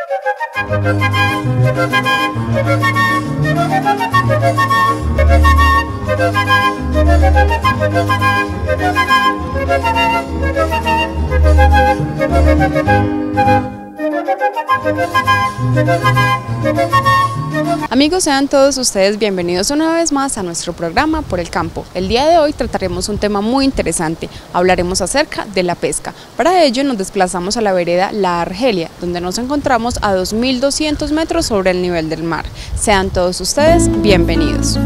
Amigos, sean todos ustedes bienvenidos una vez más a nuestro programa Por el Campo. El día de hoy trataremos un tema muy interesante, hablaremos acerca de la pesca. Para ello nos desplazamos a la vereda La Argelia, donde nos encontramos a 2.200 metros sobre el nivel del mar. Sean todos ustedes bienvenidos.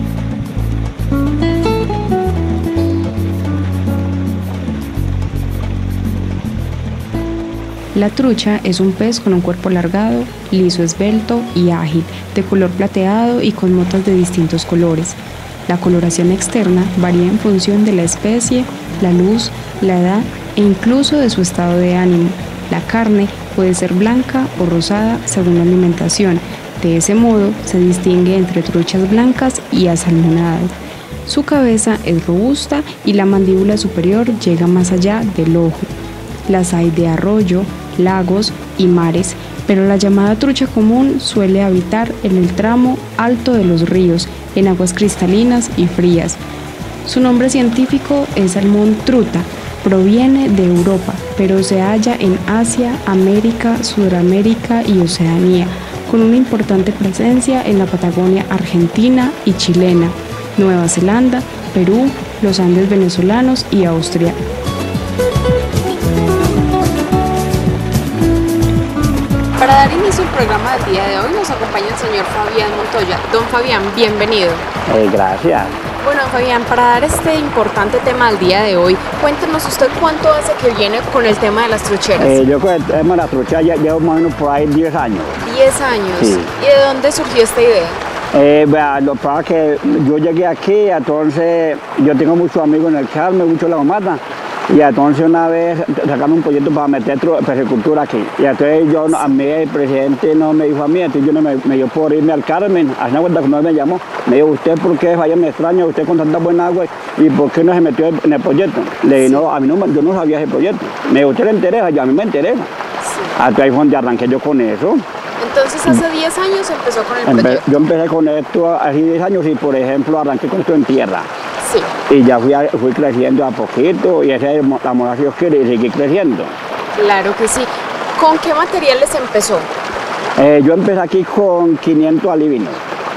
La trucha es un pez con un cuerpo alargado, liso, esbelto y ágil, de color plateado y con motas de distintos colores. La coloración externa varía en función de la especie, la luz, la edad e incluso de su estado de ánimo. La carne puede ser blanca o rosada según la alimentación. De ese modo se distingue entre truchas blancas y asalmonadas. Su cabeza es robusta y la mandíbula superior llega más allá del ojo. Las hay de arroyo, lagos y mares, pero la llamada trucha común suele habitar en el tramo alto de los ríos, en aguas cristalinas y frías. Su nombre científico es salmón truta, proviene de Europa, pero se halla en Asia, América, Sudamérica y Oceanía, con una importante presencia en la Patagonia argentina y chilena, Nueva Zelanda, Perú, los Andes venezolanos y Austria. Para dar inicio al programa del día de hoy nos acompaña el señor Fabián Montoya. Don Fabián, bienvenido. Gracias. Bueno, Fabián, para dar este importante tema al día de hoy, cuéntenos usted cuánto hace que viene con el tema de las trucheras. Yo con el tema de las trucheras ya llevo más o menos por ahí 10 años. 10 años. Sí. ¿Y de dónde surgió esta idea? Lo que pasa es que yo llegué aquí, entonces yo tengo muchos amigos en el Carmen, muchos en la Omata, y entonces una vez sacaron un proyecto para meter pericultura aquí. Y entonces a mí el presidente no me dijo a mí, entonces yo me dio por irme al Carmen, a una vuelta que no me llamó. Me dijo, ¿usted por qué vaya me extraña, usted con tanta buena agua, y por qué no se metió en el proyecto? Le dije, no, a mí no, yo no sabía ese proyecto. Me dijo, ¿usted le interesa? Y a mí me interesa. Sí. Entonces ahí fue donde arranqué yo con eso. Entonces hace 10 años empezó con el proyecto. Yo empecé con esto hace 10 años y por ejemplo arranqué con esto en tierra. Sí. Y ya fui creciendo a poquito y esa es la moda que Dios quiere y seguir creciendo. Claro que sí. ¿Con qué materiales empezó? Yo empecé aquí con 500 alivinos.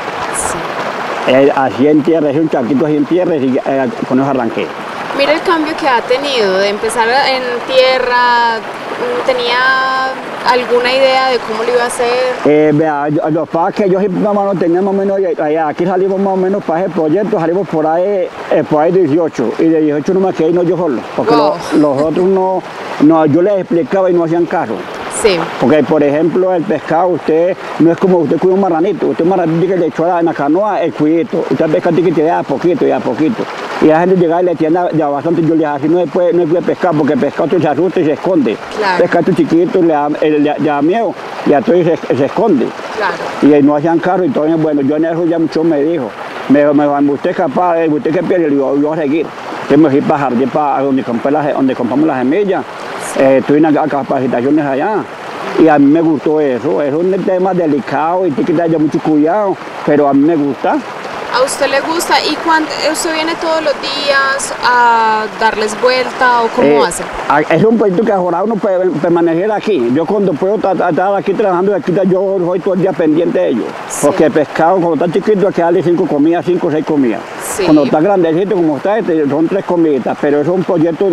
Sí. Así en tierra, es un charquito así en tierra y con eso arranqué. Mira el cambio que ha tenido de empezar en tierra. ¿Tenía alguna idea de cómo lo iba a hacer? Los padres que yo no tenía más o menos, aquí salimos más o menos para ese proyecto, salimos por ahí 18, y de 18 no me quedé no yo solo, porque los otros no, yo les explicaba y no hacían caso. Sí. Porque, por ejemplo, el pescado, usted no es como usted cuida un marranito, usted un marranito que le echó en la canoa el cuidito, usted pesca que te da a poquito y a poquito. Y la gente llegaba y le tienda ya bastante, yo le dije, así no puede pescar, porque el pescado se asusta y se esconde. Claro. Pescado chiquito le da miedo y entonces se esconde. Claro. Y no hacían carro y todo, bueno, yo en eso ya mucho me dijo, usted es capaz, usted que pierde, le digo, yo voy a seguir. Entonces me fui para Jardín, para donde compramos las semillas. Tuve unas capacitaciones allá y a mí me gustó eso. Es un tema delicado y tiene que tener mucho cuidado, pero a mí me gusta. ¿A usted le gusta? ¿Y cuando usted viene todos los días a darles vuelta o cómo hace? Es un proyecto que ahora uno puede permanecer aquí. Yo cuando puedo estar aquí trabajando, aquí yo soy todo el día pendiente de ellos. Sí. Porque el pescado cuando está chiquito hay que darle 5 comidas, 5 o 6 comidas. Sí. Cuando está grandecito como está son 3 comidas, pero es un proyecto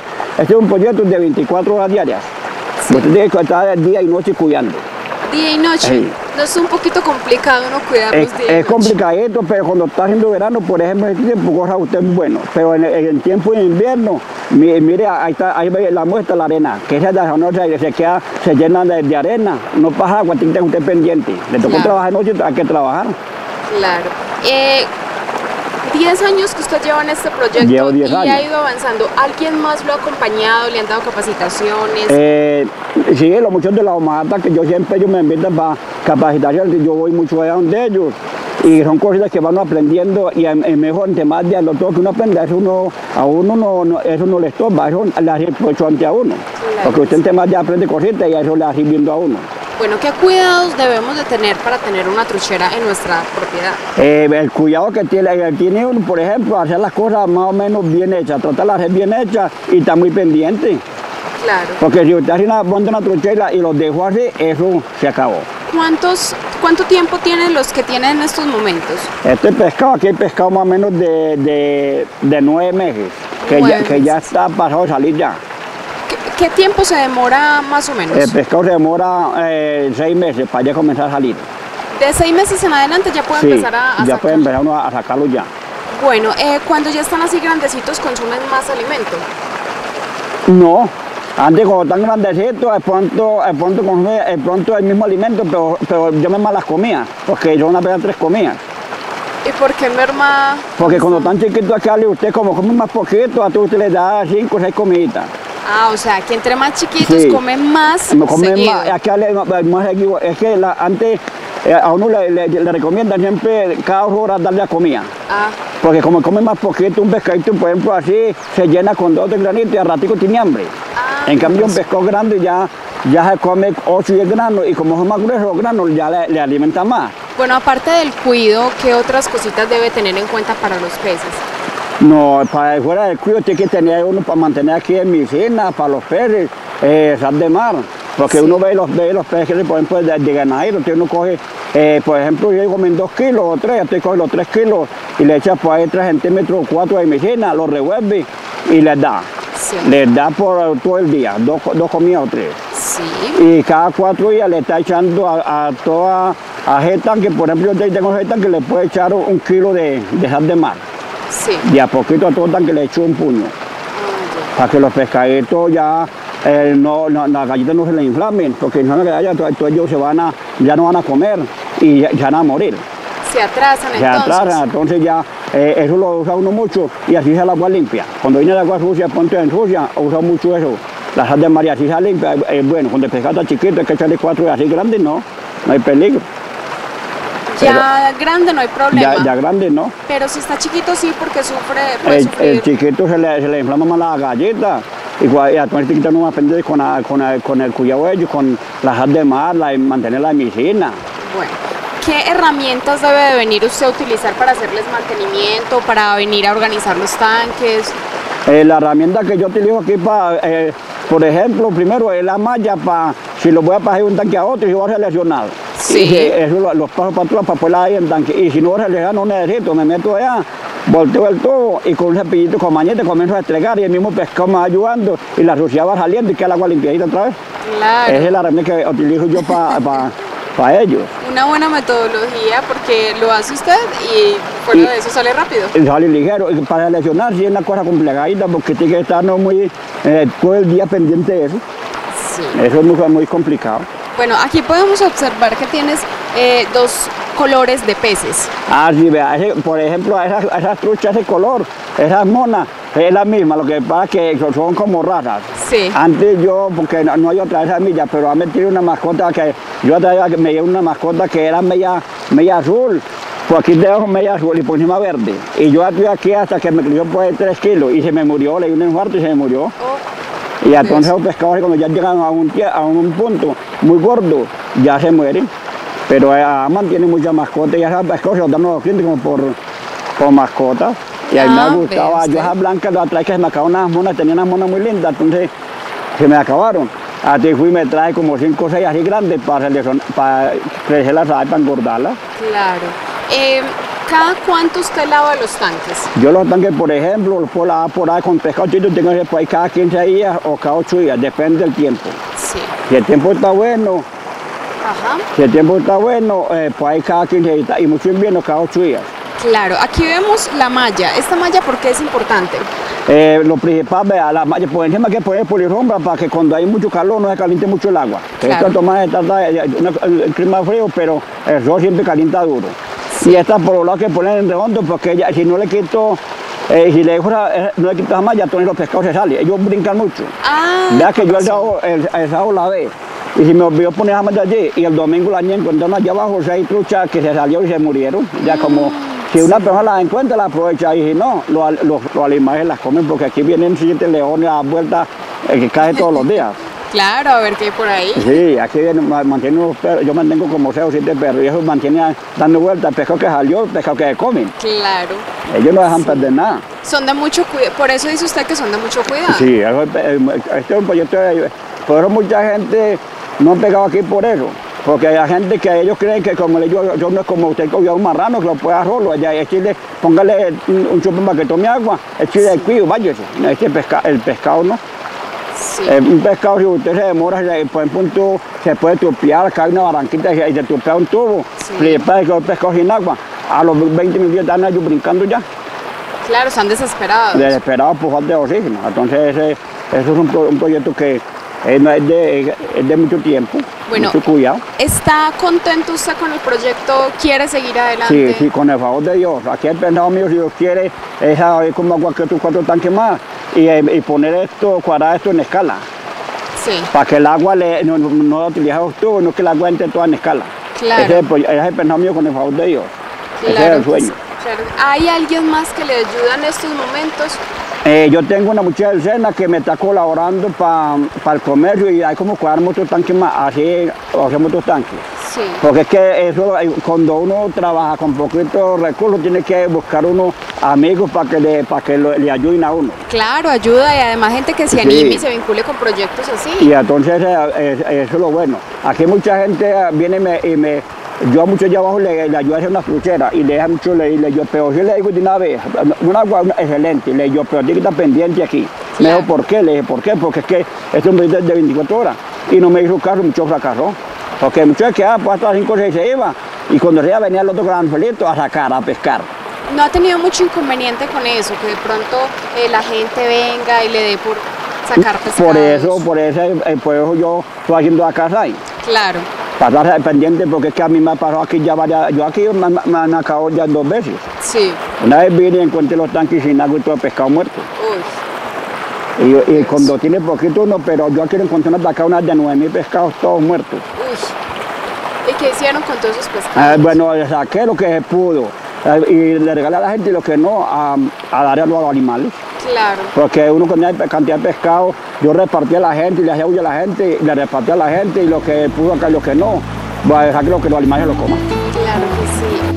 de 24 horas diarias. Sí. Usted tiene que estar día y noche cuidando. ¿Día y noche? Sí. ¿No es un poquito complicado uno cuidar los días? Es complicadito, pero cuando está haciendo verano, por ejemplo, en este tiempo corra usted muy bueno. Pero en el tiempo de invierno, mire, ahí ve la muestra, la arena, que esa se llena de arena, no pasa agua, tiene que estar usted pendiente. Le tocó trabajar de noche, hay que trabajar. Claro. 10 años que usted lleva en este proyecto. Llevo 10 años. Y ha ido avanzando. ¿Alguien más lo ha acompañado? ¿Le han dado capacitaciones? Sí, los muchos de la Omata, que yo siempre ellos me invitan para capacitaciones, yo voy mucho allá donde ellos. Y son cosas que van aprendiendo y es mejor, entre más de lo todo que uno aprende, eso eso no le estorba, eso le hace provecho ante a uno. Claro, porque usted entre más de aprende cositas y eso le va sirviendo a uno. Bueno, ¿qué cuidados debemos de tener para tener una truchera en nuestra propiedad? El cuidado que tiene uno, por ejemplo, hacer las cosas más o menos bien hechas, tratarlas de hacer bien hechas y estar muy pendiente. Claro. Porque si usted monta una truchera y los dejó así, eso se acabó. ¿Cuánto tiempo tienen los que tienen en estos momentos? Este pescado, aquí hay pescado más o menos de 9 meses, que ya está pasado de salir ya. ¿Qué tiempo se demora más o menos? El pescado se demora 6 meses para ya comenzar a salir. De 6 meses en adelante ya puede empezar a sacar. Ya puede empezar uno a sacarlo ya. Bueno, cuando ya están así grandecitos, ¿consumen más alimento? No, antes cuando están grandecitos, de pronto el mismo alimento, pero yo me las comía, porque yo una vez 3 comía. ¿Y por qué merma? Porque cuando están chiquitos acá, usted como come más poquito, a todos usted le da 5 o 6 comiditas. Ah, o sea, que entre más chiquitos comen más seguido. Acá más seguido. Es que antes a uno le recomiendan siempre cada 2 horas darle a comida. Ah. Porque como come más poquito, un pescadito, por ejemplo, así, se llena con 2 o 3 granitos y al ratico tiene hambre. Ah, en cambio, un pescado grande ya se come 8 o 10 granos y como son más gruesos los granos, ya le alimenta más. Bueno, aparte del cuido, ¿qué otras cositas debe tener en cuenta para los peces? No, para fuera del cuido tiene que tener uno para mantener aquí en medicina, para los peces, sal de mar. Porque uno ve los peces, por ejemplo, de ganadero, entonces uno coge, por ejemplo, yo comen 2 kilos o 3, entonces coge los 3 kilos y le echa por ahí 3 centímetros o 4 de medicina, los revuelve y les da. Sí. Les da por todo el día, 2 comidas o 3. Sí. Y cada 4 días le está echando a jeta, que por ejemplo yo tengo jeta que le puede echar 1 kilo de sal de mar. Sí. Y a poquito a todo tanque le echo un puño. Para que los pescaditos ya, las gallitas no se les inflamen, porque no ellos ya no van a comer y ya van a morir. Se atrasan entonces. Se atrasan, entonces ya eso lo usa uno mucho y así es el agua limpia. Cuando viene el agua sucia, ponte en sucia, usa mucho eso. La sal de mar y así se limpia. Bueno, cuando el pescado está chiquito hay que echarle 4 y así grandes no hay peligro. Ya grande no hay problema. Ya grande no. Pero si está chiquito sí, porque puede sufrir. El chiquito se le inflama más la galleta. Y a todo el chiquito no aprende con el cuidado de ellos, con la sal de mar, mantener la medicina. Bueno, ¿qué herramientas debe de venir usted a utilizar para hacerles mantenimiento, para venir a organizar los tanques? La herramienta que yo utilizo aquí para, por ejemplo, primero es la malla para, si lo voy a pasar de un tanque a otro y voy a seleccionar. Sí. Y eso los paso para atrás para ponerla ahí en el tanque. Y si no voy a seleccionar, no necesito, me meto allá, volteo el todo y con un cepillito con mañete comienzo a estregar y el mismo pescado me va ayudando y la suciedad va saliendo y queda el agua limpiadita otra vez. Claro. Esa es la herramienta que utilizo yo para ellos. Una buena metodología porque lo hace usted y fuera de eso sale rápido. Sale ligero. Para seleccionar sí es una cosa complicadita porque tiene que estar muy todo el día pendiente de eso. Sí. Eso es muy complicado. Bueno, aquí podemos observar que tienes 2 colores de peces. Ah, sí, vea, por ejemplo, esas truchas, ese color, esas monas, es la misma, lo que pasa es que son como raras. Sí. Antes yo, porque no hay otra de esas millas, pero a metido una mascota que, yo me llevé una mascota que era media azul, por aquí debajo media azul y por encima verde. Y yo estuve aquí hasta que me creció por 3 kilos y se me murió, le dio un infarto y se me murió. Oh, y entonces los pescadores cuando ya llegan a un punto muy gordo, ya se mueren. Pero mantiene muchas mascotas y esas pescados se los dan a los clientes como por mascotas. Y a mí me gustaba, yo esas blancas las traje que se me acabaron unas monas, tenía unas monas muy lindas, entonces se me acabaron. Así fui y me traje como 5 o 6 así grandes para crecerlas, para engordarlas. Claro. ¿Cada cuánto usted lava los tanques? Yo los tanques, por ejemplo, los puedo lavar por ahí con pescado chico, tengo que por ahí cada 15 días o cada 8 días, depende del tiempo. Sí. Si el tiempo está bueno, ajá. Si el tiempo está bueno, pues hay cada 15 días y mucho invierno cada 8 días. Claro, aquí vemos la malla. ¿Esta malla por qué es importante? Lo principal, vea, la malla por encima que poner polisombra para que cuando hay mucho calor no se caliente mucho el agua. Claro. Esta toma el clima frío, pero el sol siempre calienta duro. Sí. Y esta por los lados que ponen en redondo, porque si no le quito, si le dejo no le quito la malla, entonces los pescados se salen. Ellos brincan mucho. Ah, vea que yo el sábado la ve. Y si me olvidó poner la malla allí, y el domingo la encontraron allá abajo 6 truchas que se salieron y se murieron. Ya como si una persona las encuentra, la aprovecha, y si no, los animales las comen, porque aquí vienen 7 leones a la vuelta que caen todos los días. Claro, a ver qué hay por ahí. Sí, aquí mantiene unos perros, yo mantengo como 6 o 7 perros y ellos mantienen dando vueltas, pescado que salió, pescado que se comen. Claro. Ellos no dejan perder nada. Son de mucho cuidado, por eso dice usted que son de mucho cuidado. Sí, este es un proyecto por eso mucha gente no han pegado aquí por eso. Porque hay gente que ellos creen que como yo no es como usted cogió un marrano que lo puede hacer solo, allá echile, póngale un chupo para que tome agua, echile el cuido, váyase. El pescado no. Sí. Un pescado, si usted se demora, por ejemplo, se puede tropear, cae una barranquita y se tropea un tubo, le pasa que el pescado sin agua, a los 20 minutos están ellos brincando ya. Claro, están desesperados. Desesperados por falta de oxígeno. Entonces, eso es un proyecto que no es de mucho tiempo, bueno, mucho cuidado. ¿Está contento usted con el proyecto? ¿Quiere seguir adelante? Sí, con el favor de Dios. Aquí el pensado mío, si Dios quiere, es como agua que 4 tanques más y poner esto, cuadrar esto en escala. Sí. Para que el agua no utilice los tubos, no que el agua entre toda en escala. Claro. Ese es el pensado mío con el favor de Dios. Claro, ese es el sueño. Claro. ¿Hay alguien más que le ayuda en estos momentos? Yo tengo una muchacha del SENA que me está colaborando para el comercio y hay como cuadrar otros tanques más, así hacemos otros tanques. Sí. Porque es que eso, cuando uno trabaja con poquitos recursos, tiene que buscar unos amigos para que le ayuden a uno. Claro, ayuda y además gente que se anime y se vincule con proyectos así. Y entonces eso es lo bueno. Aquí mucha gente viene yo a muchos allá abajo le ayudo a hacer una fruchera y le deja mucho yo, pero yo le digo de una vez, un agua excelente, le digo, pero tiene que estar pendiente aquí. Claro. Me dijo, ¿por qué? Le dije, ¿por qué? Porque es que este es un proyecto de 24 horas y no me hizo caso, mucho fracasó. Porque muchos que pues hasta las 5 o 6 se iba y cuando se iba venía el otro gran felito a sacar, a pescar. ¿No ha tenido mucho inconveniente con eso? Que de pronto la gente venga y le dé por sacar pescados. Por eso yo estoy haciendo la casa ahí. Claro. Para estar pendiente porque es que a mí me ha pasado aquí ya yo aquí me han acabado ya 2 veces. Sí. Una vez vine y encontré los tanques sin agua y todo el pescado muerto. Uy. Y cuando tiene poquito uno, pero yo aquí encontré unas de 9.000 pescados todos muertos. Uy. ¿Y qué hicieron con todos esos pescados? Bueno, saqué lo que se pudo y le regalé a la gente y lo que no, a dar a los animales. Claro. Porque uno con la cantidad de pescado, yo repartía a la gente y le hacía huir a la gente, y le repartía a la gente y lo que pudo acá y lo que no, voy a dejar que los animales lo coman. Claro que sí.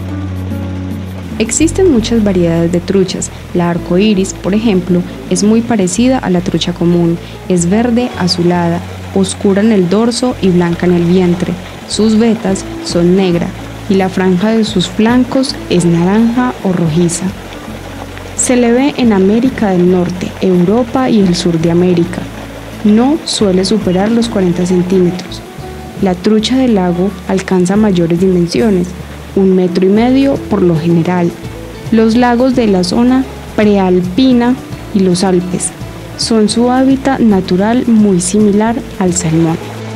Existen muchas variedades de truchas. La arcoíris, por ejemplo, es muy parecida a la trucha común. Es verde azulada, oscura en el dorso y blanca en el vientre. Sus vetas son negras y la franja de sus flancos es naranja o rojiza. Se le ve en América del Norte, Europa y el sur de América. No suele superar los 40 centímetros. La trucha del lago alcanza mayores dimensiones, 1,5 metros por lo general. Los lagos de la zona prealpina y los Alpes son su hábitat natural muy similar al salmón.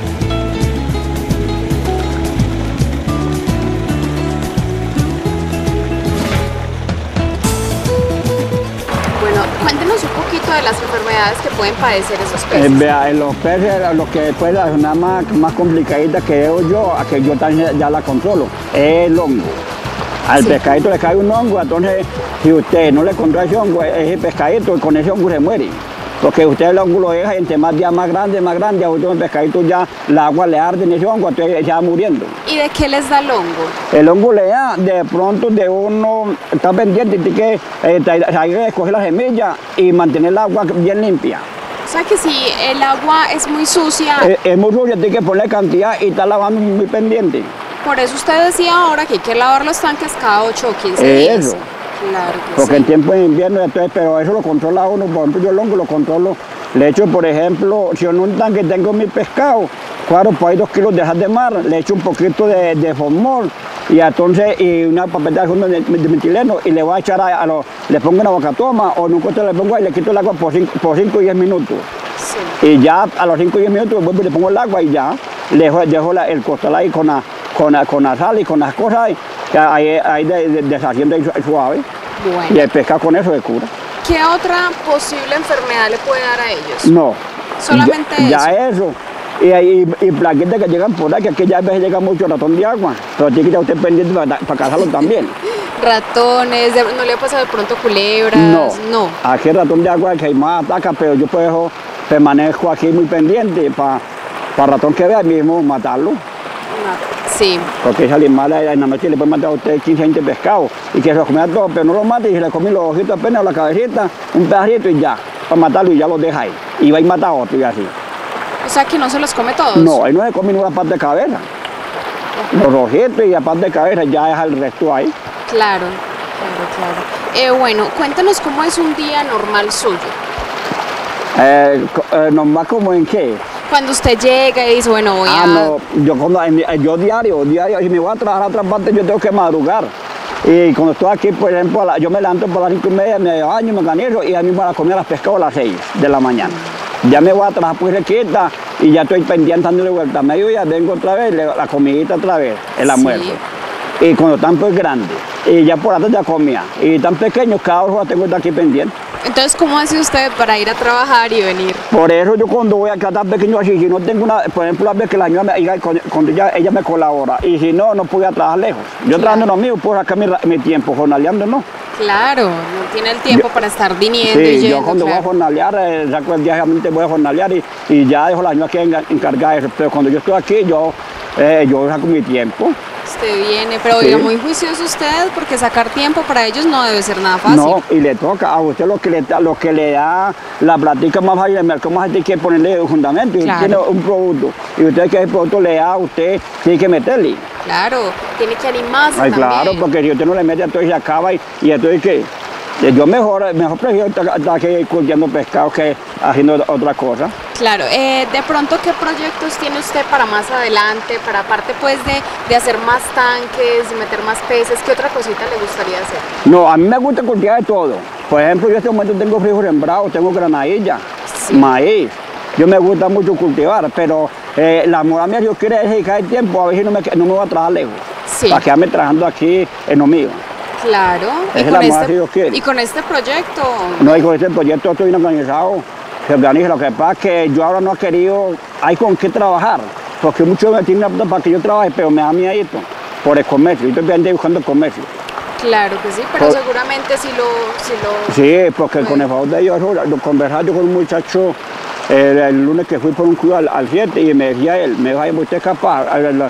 Cuéntenos un poquito de las enfermedades que pueden padecer esos peces. Vea, en los peces, lo que después la zona más complicadita que veo yo, a que yo también ya la controlo, es el hongo. Al pescadito le cae un hongo, entonces si usted no le controla ese hongo, ese pescadito con ese hongo se muere. Porque usted el hongo lo deja, entre más días más grande, a otro pescadito ya el agua le arde en ese hongo, entonces ya va muriendo. ¿Y de qué les da el hongo? El hongo le da, de pronto de uno está pendiente, tiene que hay que escoger la semilla y mantener el agua bien limpia. O sea que si el agua es muy sucia... Es muy sucia, tiene que ponerle cantidad y está lavando muy pendiente. Por eso usted decía ahora que hay que lavar los tanques cada 8 o 15 días. Eso. Claro que porque sí. en tiempo de invierno, entonces, pero eso lo controla uno, por ejemplo yo el hongo lo controlo, le echo por ejemplo, si en un tanque tengo mi pescado, cuadro por ahí 2 kilos de sal de mar, le echo un poquito de formol y entonces y una papeleta de metileno y le voy a echar le pongo una bocatoma o en un costo le pongo y le quito el agua por 5 o 10 minutos. Sí. Y ya a los 5 o 10 minutos vuelvo y le pongo el agua y ya dejo el costal ahí con la sal y con las cosas ahí deshaciendo suave. Bueno. Y el pescado con eso se cura. ¿Qué otra posible enfermedad le puede dar a ellos? No. Solamente ya eso. Y plaquitas que llegan por ahí, que aquí ya a veces llega mucho ratón de agua, pero tiene que estar usted pendiente para cazarlo también. Ratones, ¿no le ha pasado de pronto culebras? No. Aquí el ratón de agua que hay más ataca, pero yo puedo permanezco aquí muy pendiente para ratón que vea mismo matarlo. Sí. Porque ese animal en la noche le puede matar a usted 15, 20 pescados y que se lo comía todo, pero no lo mate y se le come los ojitos apenas, la cabecita, un pedacito y ya, para matarlo y ya lo deja ahí. Y va y mata a otro y así. O sea que no se los come todos. No, él no se come ninguna parte de cabeza. Los ojitos y la parte de cabeza ya deja el resto ahí. Claro, claro. Bueno, cuéntanos cómo es un día normal suyo. Normal como en qué. Cuando usted llega y dice, bueno, voy a... No, yo diario, si me voy a trabajar a otra parte, yo tengo que madrugar. Y cuando estoy aquí, por ejemplo, yo me levanto por las 5:30, me baño, me organizo y a mí me voy a comer las pescados a las 6 de la mañana. Ya me voy a trabajar pues requieta y ya estoy pendiente dándole vuelta a mediodía, vengo otra vez, la comidita otra vez, el almuerzo. Y cuando están pues grandes, y ya por la tarde ya comía. Y tan pequeños, cada hora tengo que estar aquí pendiente. Entonces, ¿cómo hace usted para ir a trabajar y venir? Por eso yo cuando voy a tan pequeño así, si no tengo una, por ejemplo, la vez que la señora cuando ella me colabora, y si no, no puedo ir a trabajar lejos. Yo trabajando lo mío, puedo sacar mi tiempo, jornaleando no. Claro, no tiene el tiempo para estar viniendo y sí, yendo. Yo cuando voy a jornalear, saco diariamente voy a jornalear y ya dejo la señora que encargada de eso. Pero cuando yo estoy aquí, yo saco mi tiempo. Usted viene, pero oiga, muy juicioso usted, porque sacar tiempo para ellos no debe ser nada fácil. No, y le toca a usted lo que le da la plática más fácil del mercado, más hay que ponerle un fundamento. Y usted tiene un producto, y usted que ese producto le da, usted tiene que meterle. Claro, tiene que animarse también. Claro, porque si usted no le mete, entonces se acaba y entonces ¿qué? Yo mejor prefiero estar aquí cultivando pescado que haciendo otra cosa. Claro, de pronto, ¿qué proyectos tiene usted para más adelante? Para aparte pues de hacer más tanques, de meter más peces, ¿qué otra cosita le gustaría hacer? No, a mí me gusta cultivar de todo. Por ejemplo, yo en este momento tengo frijol sembrado, tengo granadilla, maíz. Yo me gusta mucho cultivar, pero la moda mía yo quiero dedicar el tiempo, a ver si no me voy a trabajar lejos. Para quedarme trabajando aquí en lo mío. Claro, y con este proyecto. No, y con este proyecto estoy bien organizado, se organiza. Lo que pasa es que yo ahora no he querido, hay con qué trabajar, porque muchos me tienen para que yo trabaje, pero me da miedo por el comercio, yo estoy buscando el comercio. Claro que sí, pero seguramente sí lo... Sí, porque con el favor de ellos, conversaba yo con un muchacho el lunes que fui por un cuido al 7 y me decía él, me dijo, usted es capaz,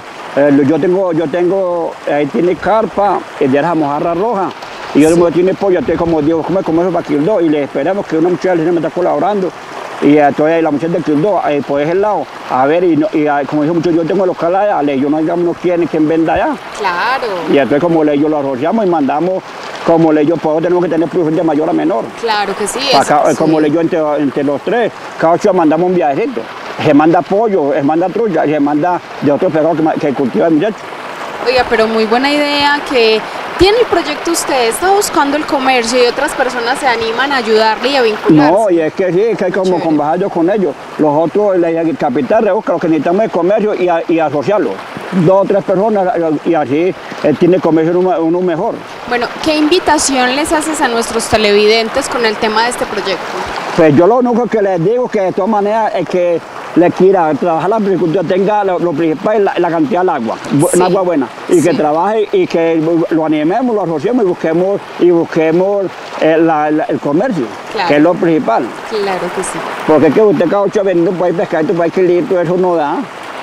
yo tengo, ahí tiene carpa, de la mojarra roja, y yo tiene pollo, entonces como digo, como eso para Quildó, y le esperamos que una muchacha me está colaborando, y entonces la muchacha de Quildó, por ese lado, a ver, como dice mucho, yo tengo local allá, yo no digamos quién venda allá. Claro. Y entonces como yo lo asociamos y mandamos, como yo puedo tenemos que tener producción de mayor a menor. Claro que sí. Como yo entre los tres, cada 8 mandamos un viajecito. Se manda pollo, se manda trucha y se manda de otros pescados que cultiva el muchacho. Oiga, pero muy buena idea que tiene el proyecto usted, está buscando el comercio y otras personas se animan a ayudarle y a vincularse. No, y es que sí, es que hay como conversar yo con ellos. Los otros, el capital rebusca lo que necesitamos es comercio y asociarlo. 2 o 3 personas y así tiene comercio uno mejor. Bueno, ¿qué invitación les haces a nuestros televidentes con el tema de este proyecto? Pues yo lo único que les digo que de todas maneras es que le quiera trabajar la agricultura, tenga lo principal la cantidad de agua, una agua buena, y que trabaje y que lo animemos, lo asociemos y busquemos el comercio, que es lo principal. Claro que sí. Porque es que usted cada 8 vendiendo por ahí pescadito, por ahí kilito, eso no da.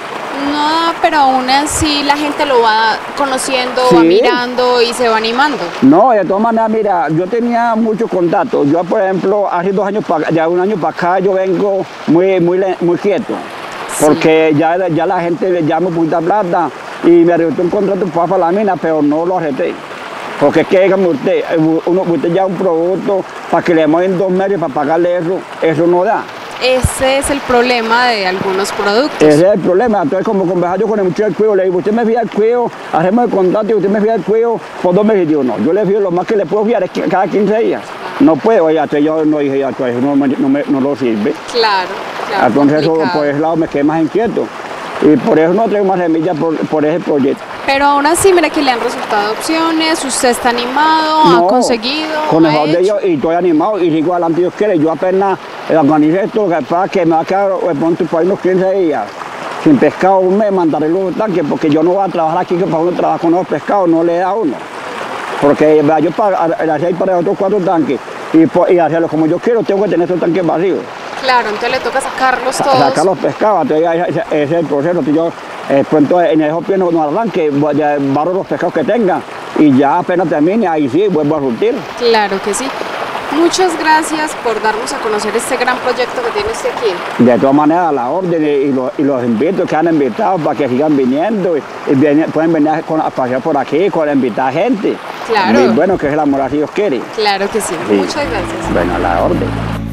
No, pero aún así la gente lo va conociendo, va mirando y se va animando. No, de todas maneras, mira, yo tenía muchos contactos. Yo, por ejemplo, hace 2 años, ya un año para acá, yo vengo muy quieto. Porque ya la gente le llama poquita plata y me arregló un contrato para la mina, pero no lo acepté. Porque es que, dígame usted, usted ya un producto para que le mueven 2 meses para pagarle eso no da. Ese es el problema de algunos productos. Ese es el problema. Entonces, como conversar yo con el muchacho del cuello, le digo, usted me fía el cuello, hacemos el contrato y usted me fía el cuello por 2 meses. Y digo, no, yo le fío lo más que le puedo fiar es que cada 15 días. No puedo, entonces yo no dije, entonces no lo sirve. Claro. Entonces, eso, por ese lado me quedé más inquieto. Y por eso no traigo más semillas por ese proyecto. Pero aún así, mira que le han resultado opciones, usted está animado, ha conseguido. Con el favor de ellos, y estoy animado y sigo adelante, Dios quiere. Yo apenas organicé esto, que me va a quedar de pronto por ahí unos 15 días. Sin pescado, un mes mandaré los tanques, porque yo no voy a trabajar aquí, que para uno trabajar con los pescados no le da a uno. Porque yo para hacer para otros 4 tanques y hacerlo como yo quiero, tengo que tener esos tanques vacíos. Claro, entonces le toca sacarlos todos. Sacar los pescados, entonces ese es el proceso. Entonces yo pronto en esos pies no arranque, barro los pescados que tengan y ya apenas termine, ahí sí vuelvo a surtir. Claro que sí. Muchas gracias por darnos a conocer este gran proyecto que tiene usted aquí. De todas maneras, a la orden y los invito, que han invitado para que sigan viniendo y pueden venir a pasear por aquí, invitar gente. Claro. Y bueno, que es el amor así Dios quiere. Claro que sí. Muchas gracias. Bueno, a la orden.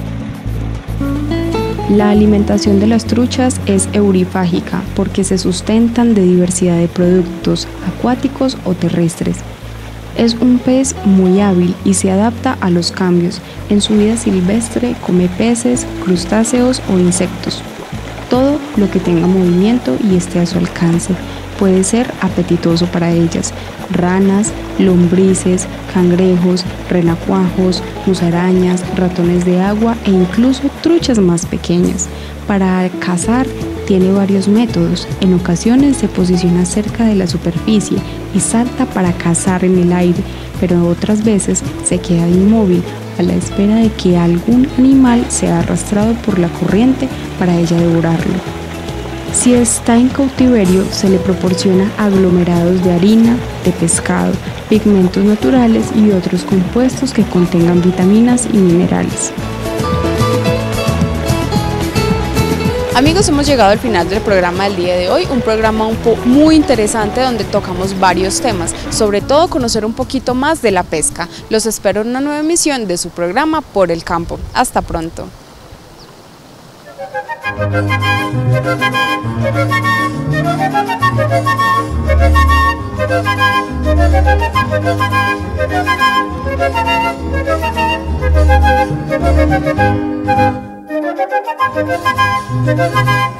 La alimentación de las truchas es eurifágica porque se sustentan de diversidad de productos acuáticos o terrestres. Es un pez muy hábil y se adapta a los cambios. En su vida silvestre come peces, crustáceos o insectos. Todo lo que tenga movimiento y esté a su alcance puede ser apetitoso para ellas. Ranas, lombrices, cangrejos, renacuajos, musarañas, ratones de agua e incluso truchas más pequeñas. Para cazar tiene varios métodos. En ocasiones se posiciona cerca de la superficie y salta para cazar en el aire, pero otras veces se queda inmóvil a la espera de que algún animal sea arrastrado por la corriente para ella devorarlo. Si está en cautiverio, se le proporciona aglomerados de harina, de pescado, pigmentos naturales y otros compuestos que contengan vitaminas y minerales. Amigos, hemos llegado al final del programa del día de hoy, un programa muy interesante donde tocamos varios temas, sobre todo conocer un poquito más de la pesca. Los espero en una nueva emisión de su programa Por el Campo. Hasta pronto. Thank you.